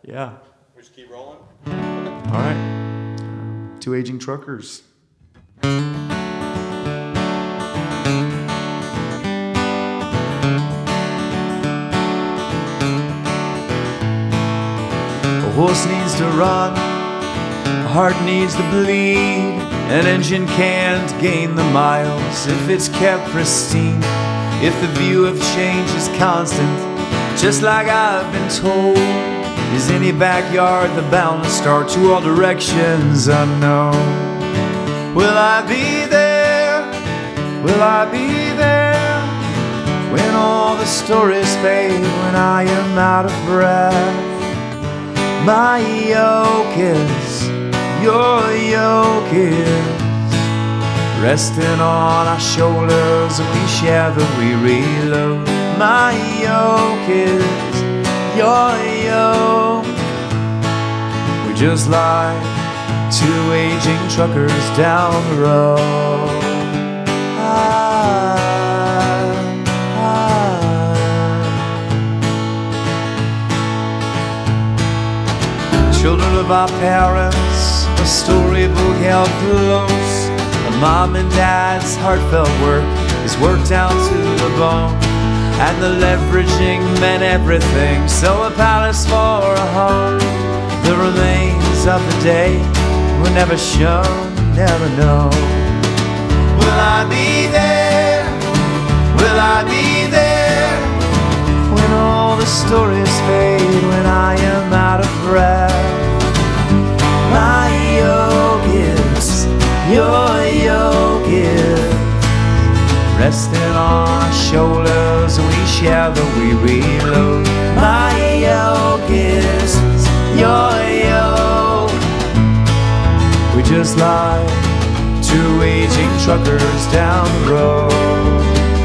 Yeah. We just keep rolling. All right. Two aging truckers. A horse needs to run, a heart needs to bleed, an engine can't gain the miles if it's kept pristine. If the view of change is constant, just like I've been told, is any backyard the bound to start to all directions unknown? Will I be there? Will I be there when all the stories fade, when I am out of breath? My yoke is, your yoke is, resting on our shoulders, and we share the weary load. My yoke is, your yoke. We're just like two aging truckers down the road. Children of our parents, a storybook held close. A mom and dad's heartfelt work is worked down to the bone, and the leveraging meant everything, so a palace for a home. The remains of the day were never shown, never known. Will I be there? Will I be there when all the stories fade, when I am out of breath? My yoke is, your yoke is, resting on our shoulders, and we share the weary load. My yoke is, your yoke. We're just like two aging truckers down the road.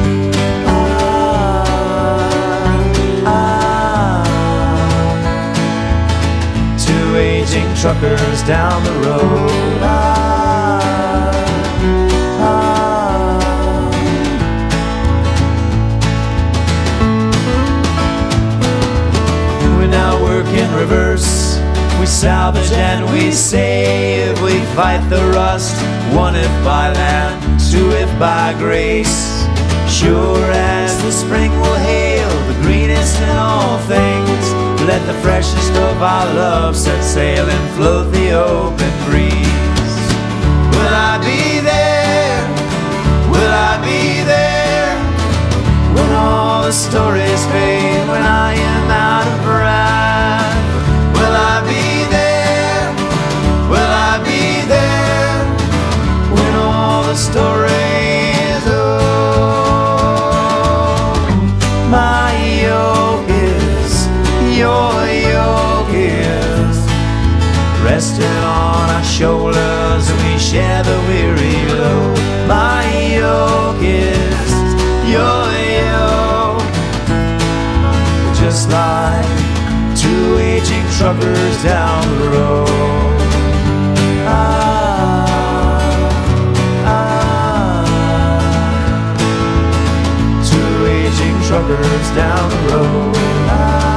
Two aging truckers down the road. We now work in reverse. We salvage and we save. We fight the rust, one if by land, two if by grace. Sure as the spring will hail the greenest in all things, let the freshest of our love set sail and float the open breeze. Will I be there? Will I be there when all the stories fade, when I am out of breath? Will I be there? Will I be there when all the stories my yoke is, your yoke is, resting on our shoulders, and we share the weary load. My yoke is, your yoke. We're just like two aging truckers down the road. Two aging truckers down the road.